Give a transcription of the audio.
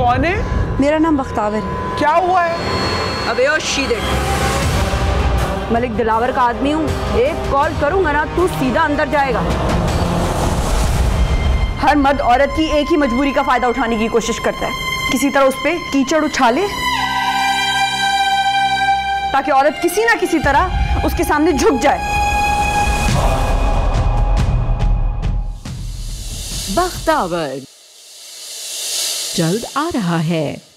कौन है? मेरा नाम बख्तावर है। क्या हुआ है? अबे ओ शीदे, मलिक दिलावर का आदमी हूँ, एक कॉल करूंगा ना तू सीधा अंदर जाएगा। हर मर्द औरत की एक ही मजबूरी का फायदा उठाने की कोशिश करता है, किसी तरह उस पे कीचड़ उछाले ताकि औरत किसी ना किसी तरह उसके सामने झुक जाए। बख्तावर जल्द आ रहा है।